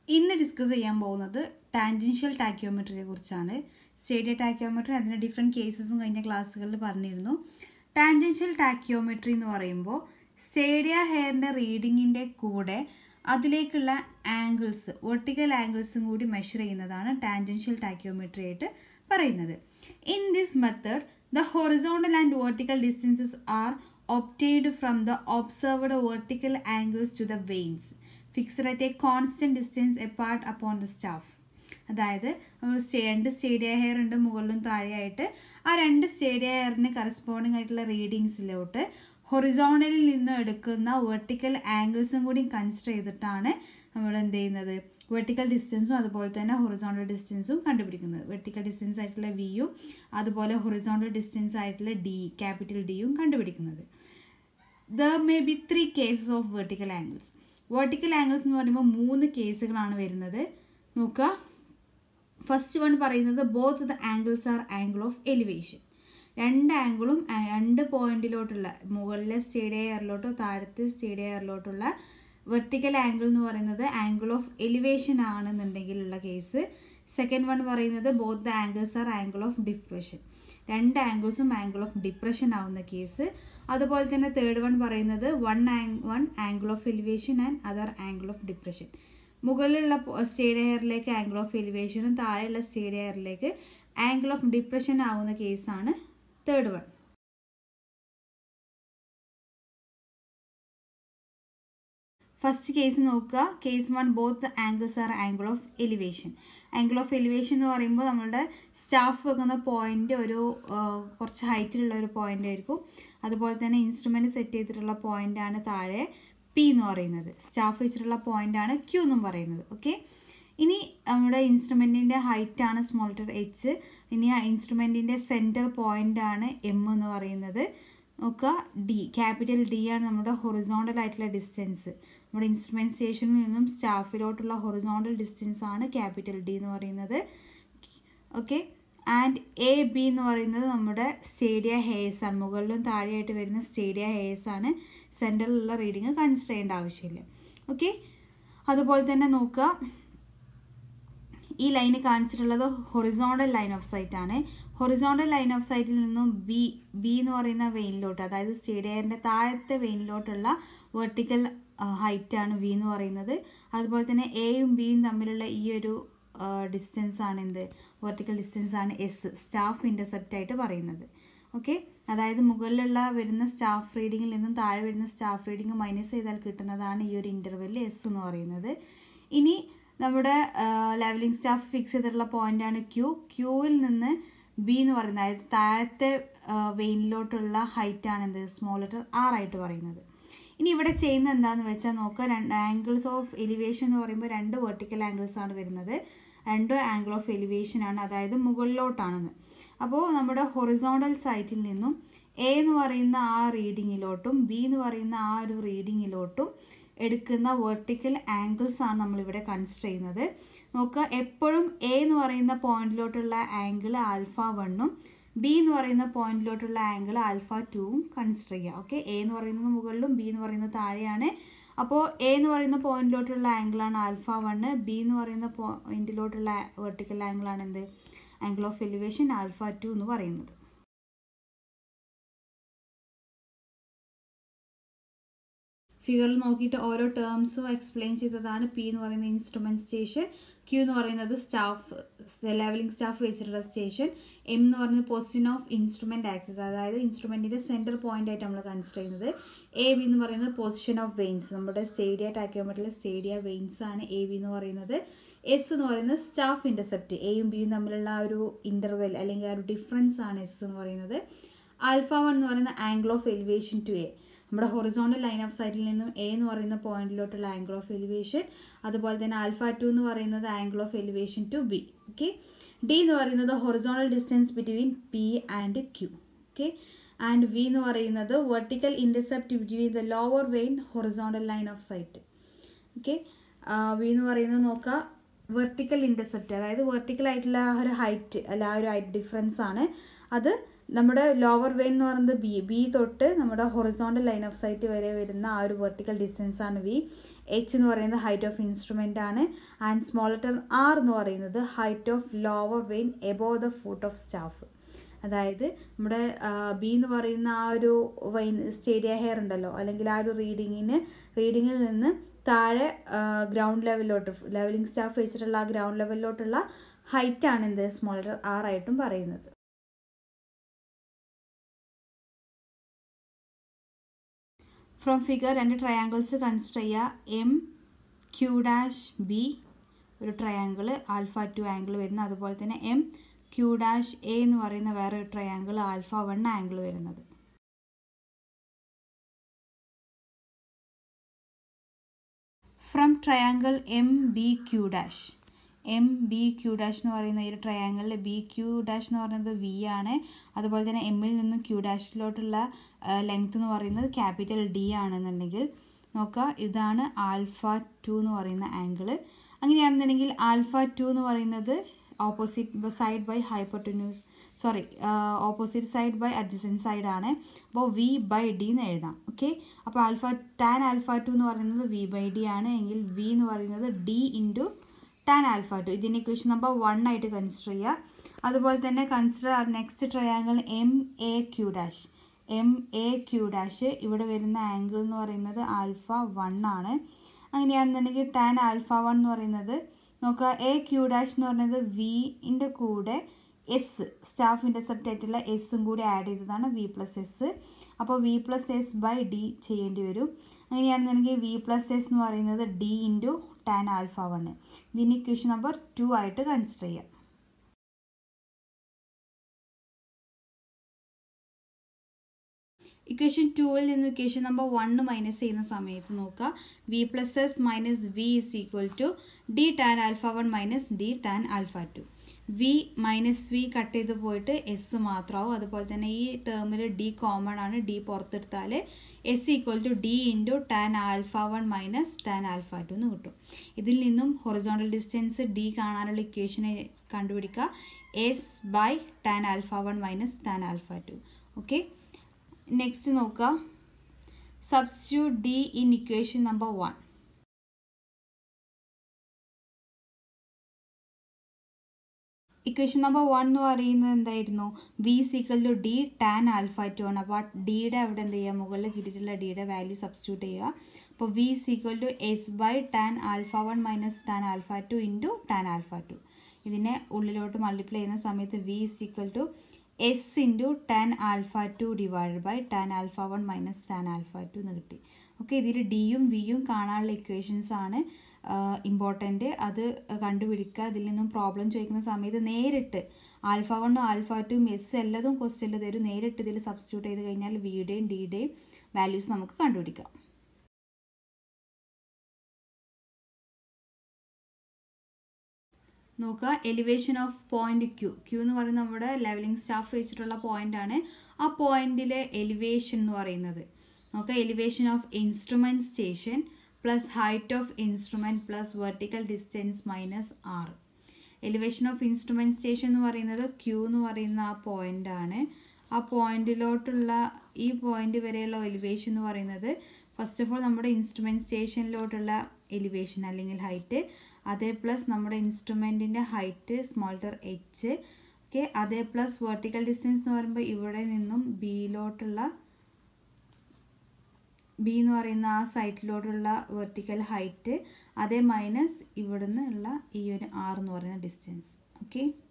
ഇന്ന് ഡിസ്കസ് ചെയ്യാൻ പോകുന്നത് ടാൻജൻഷ്യൽ ടാക്കിയോമെട്രിയെ കുറിച്ചാണ്. സ്റ്റേഡിയ ടാക്കിയോമെട്രി അതിൻ്റെ ഡിഫറെൻറ്റ് കേസസും കഴിഞ്ഞ ക്ലാസ്സുകളിൽ പറഞ്ഞിരുന്നു. ടാൻജൻഷ്യൽ ടാക്കിയോമെട്രി എന്ന് പറയുമ്പോൾ സ്റ്റേഡിയ ഹെയറിൻ്റെ റീഡിങ്ങിൻ്റെ കൂടെ അതിലേക്കുള്ള ആംഗിൾസ്, വെർട്ടിക്കൽ ആംഗിൾസും കൂടി മെഷർ ചെയ്യുന്നതാണ് ടാൻജൻഷ്യൽ ടാക്കിയോമെട്രി ആയിട്ട് പറയുന്നത്. In this method the horizontal and vertical distances are obtained from the observed vertical angles to the veins fixed at a constant distance apart upon the staff. അതായത് നമ്മൾ രണ്ട് സ്റ്റേഡിയ hair ഉണ്ട്, മുകളിലും താഴെയായിട്ട്. ആ രണ്ട് സ്റ്റേഡിയ ഹെയറിന് കറസ്പോണ്ടിങ് ആയിട്ടുള്ള റീഡിങ്സിലോട്ട് ഹൊറിസോണ്ടലിൽ നിന്ന് എടുക്കുന്ന വെർട്ടിക്കൽ ആംഗിൾസും കൂടി കൺസിഡർ ചെയ്തിട്ടാണ് നമ്മൾ എന്ത് ചെയ്യുന്നത്, വെർട്ടിക്കൽ ഡിസ്റ്റൻസും അതുപോലെ തന്നെ ഹൊറിസോണ്ടൽ ഡിസ്റ്റൻസും കണ്ടുപിടിക്കുന്നത്. വെർട്ടിക്കൽ ഡിസ്റ്റൻസ് ആയിട്ടുള്ള വിയും അതുപോലെ ഹൊറിസോണ്ടൽ ഡിസ്റ്റൻസ് ആയിട്ടുള്ള ഡി, ക്യാപിറ്റൽ ഡിയും കണ്ടുപിടിക്കുന്നത്. There may be 3 cases of vertical angles. Vertical angles എന്ന് പറയുമ്പോൾ 3 കേസുകളാണ് വരുന്നത്. നോക്കുക, ഫസ്റ്റ് വൺ പറയുന്നത് both the angles are angle of elevation. രണ്ട് ആംഗിളും രണ്ട് പോയിന്റിലോട്ടുള്ള, മുകളിലെ സ്റ്റേഡിയ ഹെയറിലോട്ടോ താഴത്തെ സ്റ്റേഡിയ ഹെയറിലോട്ടുള്ള വെർട്ടിക്കൽ ആംഗിൾ എന്ന് പറയുന്നത് ആംഗിൾ ഓഫ് എലിവേഷൻ ആണെന്നുണ്ടെങ്കിലുള്ള കേസ്. സെക്കൻഡ് വൺ പറയുന്നത് both the angles are angle of depression. രണ്ട് ആംഗിൾസും ആംഗിൾ ഓഫ് ഡിപ്രഷൻ ആവുന്ന കേസ്. അതുപോലെ തന്നെ തേർഡ് വൺ പറയുന്നത് one angle of elevation and other angle of depression. മുകളിലുള്ള സ്റ്റേഡിയ ഹെയറിലേക്ക് ആംഗിൾ ഓഫ് എലിവേഷനും താഴെയുള്ള സ്റ്റേഡിയ ഹെയറിലേക്ക് ആംഗിൾ ഓഫ് ഡിപ്രഷൻ ആവുന്ന കേസാണ് തേർഡ് വൺ. ഫസ്റ്റ് കേസ് നോക്കുക, case one both the angles are angle of elevation. Angle of elevation എന്ന് പറയുമ്പോൾ നമ്മുടെ സ്റ്റാഫ് വെക്കുന്ന പോയിന്റ് ഒരു കുറച്ച് ഹൈറ്റിലുള്ള ഒരു പോയിന്റ് ആയിരിക്കും. അതുപോലെ തന്നെ ഇൻസ്ട്രുമെൻറ്റ് സെറ്റ് ചെയ്തിട്ടുള്ള പോയിന്റാണ് താഴെ പി എന്ന് പറയുന്നത്. സ്റ്റാഫ് വെച്ചിട്ടുള്ള പോയിന്റാണ് ക്യൂ എന്നും പറയുന്നത്. ഓക്കെ, ഇനി നമ്മുടെ ഇൻസ്ട്രുമെൻറ്റിൻ്റെ ഹൈറ്റാണ് സ്മോൾ ലെറ്റർ എച്ച്. ഇനി ആ ഇൻസ്ട്രുമെൻറ്റിൻ്റെ സെൻറ്റർ പോയിൻ്റാണ് എം എന്ന് പറയുന്നത്. നോക്കുക, ഡി, ക്യാപിറ്റൽ ഡി ആണ് നമ്മുടെ ഹൊറിസോണ്ടൽ ആയിട്ടുള്ള ഡിസ്റ്റൻസ്. നമ്മുടെ ഇൻസ്ട്രുമെൻറ്റ് സ്റ്റേഷനിൽ നിന്നും സ്റ്റാഫിലോട്ടുള്ള ഹൊറിസോണ്ടൽ ഡിസ്റ്റൻസ് ആണ് ക്യാപിറ്റൽ ഡി എന്ന് പറയുന്നത്. ഓക്കെ, ആൻഡ് എ ബി എന്ന് പറയുന്നത് നമ്മുടെ സ്റ്റേഡിയ ഹെയർസ് ആണ്. മുകളിലും താഴെയായിട്ട് വരുന്ന സ്റ്റേഡിയ ഹെയർസ് ആണ്. സെൻറ്ററിലുള്ള റീഡിങ് കൺസിഡർ ചെയ്യേണ്ട ആവശ്യമില്ല. ഓക്കെ, അതുപോലെ തന്നെ നോക്കുക, ഈ ലൈന് കാണിച്ചിട്ടുള്ളത് ഹൊറിസോണ്ടൽ ലൈൻ ഓഫ് സൈറ്റ് ആണ്. ഹൊറിസോണ്ടൽ ലൈൻ ഓഫ് സൈറ്റിൽ നിന്നും ബി എന്ന് പറയുന്ന വെയിനിലോട്ട്, അതായത് സ്റ്റേഡിയറിൻ്റെ താഴത്തെ വെയിനിലോട്ടുള്ള വെർട്ടിക്കൽ ഹൈറ്റാണ് വി എന്ന് പറയുന്നത്. അതുപോലെ തന്നെ എയും ബിയും തമ്മിലുള്ള ഈ ഒരു ഡിസ്റ്റൻസ് ആണ് എന്ത്, വെർട്ടിക്കൽ ഡിസ്റ്റൻസ് ആണ് എസ്, സ്റ്റാഫ് ഇൻ്റർസെപ്റ്റ് ആയിട്ട് പറയുന്നത്. ഓക്കെ, അതായത് മുകളിലുള്ള വരുന്ന സ്റ്റാഫ് റീഡിങ്ങിൽ നിന്നും താഴെ വരുന്ന സ്റ്റാഫ് റീഡിങ് മൈനസ് ചെയ്താൽ കിട്ടുന്നതാണ് ഈ ഒരു ഇൻ്റർവെല്ലിൽ എസ് എന്ന് പറയുന്നത്. ഇനി നമ്മുടെ ലെവലിംഗ് സ്റ്റാഫ് ഫിക്സ് ചെയ്തിട്ടുള്ള പോയിന്റാണ് ക്യൂ. ക്യൂവിൽ നിന്ന് ബി എന്ന് പറയുന്നത്, അതായത് താഴത്തെ വെയിനിലോട്ടുള്ള ഹൈറ്റാണ് എന്ത്, സ്മോൾ ലെറ്റർ ആർ ആയിട്ട് പറയുന്നത്. ഇനി ഇവിടെ ചെയ്യുന്നത് എന്താണെന്ന് വെച്ചാൽ നോക്കുക, ആംഗിൾസ് ഓഫ് എലിവേഷൻ എന്ന് പറയുമ്പോൾ രണ്ട് വെർട്ടിക്കൽ ആംഗിൾസ് ആണ് വരുന്നത്. രണ്ട് ആംഗിൾ ഓഫ് എലിവേഷൻ ആണ്, അതായത് മുകളിലോട്ടാണെന്ന്. അപ്പോൾ നമ്മുടെ ഹൊറിസോണ്ടൽ സൈറ്റിൽ നിന്നും എ എന്ന് പറയുന്ന ആ റീഡിങ്ങിലോട്ടും ബി എന്ന് പറയുന്ന ആ ഒരു റീഡിങ്ങിലോട്ടും എടുക്കുന്ന വെർട്ടിക്കൽ ആംഗിൾസ് ആണ് നമ്മളിവിടെ കൺസിഡർ ചെയ്യുന്നത്. നോക്കുക, എപ്പോഴും എ എന്ന് പറയുന്ന പോയിന്റിലോട്ടുള്ള ആംഗിൾ ആൽഫ 1ഉം ബി എന്ന് പറയുന്ന പോയിന്റിലോട്ടുള്ള ആംഗിൾ ആൽഫ 2ഉം കൺസിഡർ ചെയ്യുക. ഓക്കെ, എ എന്ന് പറയുന്നത് മുകളിലും ബി എന്ന് പറയുന്നത് താഴെയാണ്. അപ്പോൾ എ എന്ന് പറയുന്ന പോയിന്റിലോട്ടുള്ള ആംഗിളാണ് ആൽഫ 1, ബി എന്ന് പറയുന്ന പോയിന്റിലോട്ടുള്ള വെർട്ടിക്കൽ ആംഗിളാണ് എന്ത്, ആംഗിൾ ഓഫ് എലിവേഷൻ ആൽഫ 2 എന്ന് പറയുന്നത്. ഫിഗറിൽ നോക്കിയിട്ട് ഓരോ ടേംസും എക്സ്പ്ലെയിൻ ചെയ്തതാണ്. പി എന്ന് പറയുന്നത് ഇൻസ്ട്രുമെൻറ്റ് സ്റ്റേഷൻ, ക്യൂ എന്ന് പറയുന്നത് സ്റ്റാഫ്, ലെവലിംഗ് സ്റ്റാഫ് വെച്ചിട്ടുള്ള സ്റ്റേഷൻ, എം എന്ന് പറയുന്നത് പൊസിഷൻ ഓഫ് ഇൻസ്ട്രുമെൻറ്റ് ആക്സിസ്, അതായത് ഇൻസ്ട്രുമെൻറ്റിൻ്റെ സെൻറ്റർ പോയിൻ്റ് ആയിട്ട് നമ്മൾ കൺസിഡർ ചെയ്യുന്നത്. എ ബി എന്ന് പറയുന്നത് പൊസിഷൻ ഓഫ് വെയിൻസ്, നമ്മുടെ സ്റ്റേഡിയ ടാക്കിയോമെട്രിയിലെ സ്റ്റേഡിയ വെയിൻസ് ആണ് എ ബി എന്ന് പറയുന്നത്. എസ് എന്ന് പറയുന്നത് സ്റ്റാഫ് ഇൻ്റർസെപ്റ്റ്, എയും ബിയും തമ്മിലുള്ള ആ ഒരു ഇൻ്റർവെൽ അല്ലെങ്കിൽ ആ ഒരു ഡിഫറൻസ് ആണ് എസ് എന്ന് പറയുന്നത്. ആൽഫ 1 എന്ന് പറയുന്ന angle of elevation to A, നമ്മുടെ ഹൊറിസോണ്ടൽ ലൈൻ ഓഫ് സൈറ്റിൽ നിന്നും എ എന്ന് പറയുന്ന പോയിന്റിലോട്ടുള്ള ആംഗിൾ ഓഫ് എലിവേഷൻ. അതുപോലെ തന്നെ ആൽഫ 2 എന്ന് പറയുന്നത് angle of elevation to B. Okay, D എന്ന് പറയുന്നത് horizontal distance between P and Q. Okay, and V എന്ന് പറയുന്നത് vertical intercept between the lower vane horizontal line of sight. Okay, V എന്ന് പറയുന്നത് നോക്കുക, വെർട്ടിക്കൽ ഇൻ്റർസെപ്റ്റ്, അതായത് വെർട്ടിക്കൽ ആയിട്ടുള്ള ആ ഒരു ഹൈറ്റ് അല്ല, ആ ഒരു ഹൈറ്റ് ഡിഫറൻസ് ആണ്. അത് നമ്മുടെ ലോവർ വെയിൻ എന്ന് പറയുന്നത് ബി തൊട്ട് നമ്മുടെ ഹൊറിസോണ്ടൽ ലൈൻ ഓഫ് സൈറ്റ് വരെ വരുന്ന ആ ഒരു വെർട്ടിക്കൽ ഡിസ്റ്റൻസ് ആണ് വി. എച്ച് എന്ന് പറയുന്നത് ഹൈറ്റ് ഓഫ് ഇൻസ്ട്രുമെൻ്റ് ആണ്. ആൻഡ് സ്മോൾ ലെറ്റർ ആർ എന്ന് പറയുന്നത് height of lower vane above the foot of staff. അതായത് നമ്മുടെ ബി എന്ന് പറയുന്ന ആ ഒരു വെയിൻ സ്റ്റേഡിയ ഹെയർ ഉണ്ടല്ലോ, അല്ലെങ്കിൽ ആ ഒരു റീഡിങ്ങിൽ നിന്ന് താഴെ ഗ്രൗണ്ട് ലെവലിലോട്ട് ലെവലിംഗ് സ്റ്റാഫ് വെച്ചിട്ടുള്ള ആ ഗ്രൗണ്ട് ലെവലിലോട്ടുള്ള ഹൈറ്റാണ് എന്ത് സ്മോൾ ലെറ്റർ ആർ ആയിട്ടും പറയുന്നത്. ഫ്രം ഫിഗർ 2 ട്രയാങ്കിൾസ് കൺസിഡർ ചെയ്യുക. എം ക്യൂ ഡാഷ് ബി ഒരു ട്രയാങ്കിൾ ആൽഫ 2 ആംഗിൾ വരുന്നത്, അതുപോലെ തന്നെ എം ക്യൂ ഡാഷ് എ എന്ന് പറയുന്ന വേറെ ഒരു ട്രയാങ്കിൾ ആൽഫ 1 ആംഗിൾ വരുന്നത്. From triangle M B Q dash എന്ന് പറയുന്ന ഈ ഒരു ട്രയാങ്കിളിൽ ബി ക്യൂ ഡാഷ് എന്ന് പറയുന്നത് വി ആണ്. അതുപോലെ തന്നെ എമ്മിൽ നിന്ന് ക്യൂ ഡാഷിലോട്ടുള്ള ലെങ്ത് എന്ന് പറയുന്നത് ക്യാപിറ്റൽ ഡി ആണെന്നുണ്ടെങ്കിൽ നോക്കുക, ഇതാണ് ആൽഫ 2 എന്ന് പറയുന്ന ആംഗിൾ. അങ്ങനെയാണെന്നുണ്ടെങ്കിൽ ആൽഫ 2 എന്ന് പറയുന്നത് opposite side by opposite side by adjacent side ആണ്. അപ്പോൾ വി ബൈ ഡി എന്ന് എഴുതാം. ഓക്കെ, അപ്പോൾ ടാൻ ആൽഫ 2 എന്ന് പറയുന്നത് വി ബൈ ഡി ആണ് എങ്കിൽ വി എന്ന് പറയുന്നത് ഡി ഇൻറ്റു ടാൻ ആൽഫ 2. ഇതിൻ്റെ ഇക്വേഷൻ നമ്പർ 1 ആയിട്ട് കൺസിഡർ ചെയ്യുക. അതുപോലെ തന്നെ consider next triangle M A Q dash ഇവിടെ വരുന്ന ആംഗിൾ എന്ന് പറയുന്നത് ആൽഫ 1 ആണ്. അങ്ങനെയാണെന്നുണ്ടെങ്കിൽ ടാൻ ആൽഫ 1 എന്ന് പറയുന്നത് നോക്കുക, എ ക്യൂ ഡാഷ് എന്ന് പറയുന്നത് വിൻ്റെ കൂടെ എസ് സ്റ്റാഫ് ഇൻ്റർസെപ്റ്റ് ആയിട്ടുള്ള എസ്സും കൂടി ആഡ് ചെയ്തതാണ് വി പ്ലസ് എസ്. അപ്പോൾ V plus S by D ചെയ്യേണ്ടി വരും. അങ്ങനെയാണെന്നുണ്ടെങ്കിൽ വി പ്ലസ് എസ് എന്ന് പറയുന്നത് ഡി ഇൻറ്റു ടാൻ ആൽഫ 1. ഇതിന് ഇക്വേഷൻ നമ്പർ 2 ആയിട്ട് കൺസിഡർ ചെയ്യാം. ഇക്വേഷൻ 2ൽ നിന്ന് ഇക്വേഷൻ നമ്പർ 1 മൈനസ് ചെയ്യുന്ന സമയത്ത് നോക്കുക, V plus S minus V is equal to D tan alpha 1 minus D tan alpha 2. V minus V cut ചെയ്ത് പോയിട്ട് എസ് മാത്രമാവും. അതുപോലെ തന്നെ ഈ ടേമിൽ ഡി കോമൺ ആണ്, ഡി പുറത്തെടുത്താൽ S equal to D into tan alpha 1 minus tan alpha 2 എന്ന് കിട്ടും. ഇതിൽ നിന്നും ഹൊറിസോണ്ടൽ ഡിസ്റ്റൻസ് ഡി കാണാനുള്ള ഇക്വേഷനെ കണ്ടുപിടിക്കുക, S by tan alpha 1 minus tan alpha 2. Okay, next നോക്കുക, substitute D in equation number 1. Equation number 1 എന്ന് പറയുന്നത് എന്തായിരുന്നു, V is equal to D tan alpha 2 ആണ്. അപ്പോൾ ഡിയുടെ അവിടെ എന്ത് ചെയ്യുക, മുകളിൽ കിട്ടിയിട്ടുള്ള ഡിയുടെ വാല്യൂ സബ്സ്റ്റിറ്റ്യൂട്ട് ചെയ്യുക. അപ്പോൾ V is equal to S by tan alpha 1 minus tan alpha 2 into tan alpha 2. ഇതിനെ ഉള്ളിലോട്ട് മൾട്ടിപ്ലൈ ചെയ്യുന്ന സമയത്ത് V is equal to S into tan alpha 2 divide by tan alpha 1 minus tan alpha 2 എന്ന് കിട്ടി. ഓക്കെ, ഇതിൽ ഡിയും വിയും കാണാനുള്ള ഇക്വേഷൻസ് ആണ് ഇമ്പോർട്ടൻറ്റ്. അത് കണ്ടുപിടിക്കുക. ഇതിൽ നിന്നും പ്രോബ്ലം ചോദിക്കുന്ന സമയത്ത് നേരിട്ട് ആൽഫ 1 ആൽഫ 2 എസ് എല്ലാതും ക്വസ്റ്റ്യനിൽ തരും. നേരിട്ട് ഇതിൽ സബ്സ്റ്റിറ്റ്യൂട്ട് ചെയ്ത് കഴിഞ്ഞാൽ വിയുടെയും ഡിയുടെയും വാല്യൂസ് നമുക്ക് കണ്ടുപിടിക്കാം. നോക്കുക, എലിവേഷൻ ഓഫ് പോയിന്റ് ക്യൂ എന്ന് പറയുന്നത് നമ്മുടെ ലെവലിംഗ് സ്റ്റാഫ് വെച്ചിട്ടുള്ള പോയിന്റ് ആണ്. ആ പോയിന്റിലെ എലിവേഷൻ എന്ന് പറയുന്നത് നോക്കുക, elevation of instrument station plus height of instrument plus vertical distance minus R. Elevation of instrument station എന്ന് പറയുന്നത് ക്യൂ എന്ന് പറയുന്ന ആ പോയിന്റ് ആണ്. ആ പോയിന്റിലോട്ടുള്ള ഈ പോയിന്റ് വരെയുള്ള എലിവേഷൻ എന്ന് പറയുന്നത് ഫസ്റ്റ് ഓഫ് ഓൾ നമ്മുടെ ഇൻസ്ട്രുമെന്റ് സ്റ്റേഷനിലോട്ടുള്ള എലിവേഷൻ അല്ലെങ്കിൽ ഹൈറ്റ്, അതേ പ്ലസ് നമ്മുടെ ഇൻസ്ട്രുമെൻറ്റിൻ്റെ height small letter H. Okay, അതേ പ്ലസ് വെർട്ടിക്കൽ ഡിസ്റ്റൻസ് എന്ന് പറയുമ്പോൾ ഇവിടെ നിന്നും ബിയിലോട്ടുള്ള ബി എന്ന് പറയുന്ന ആ സൈറ്റിലോട്ടുള്ള വെർട്ടിക്കൽ ഹൈറ്റ്, അതേ മൈനസ് ഇവിടുന്ന് ഉള്ള ഈ ഒരു ആർ എന്ന് പറയുന്ന ഡിസ്റ്റൻസ്. ഓക്കെ.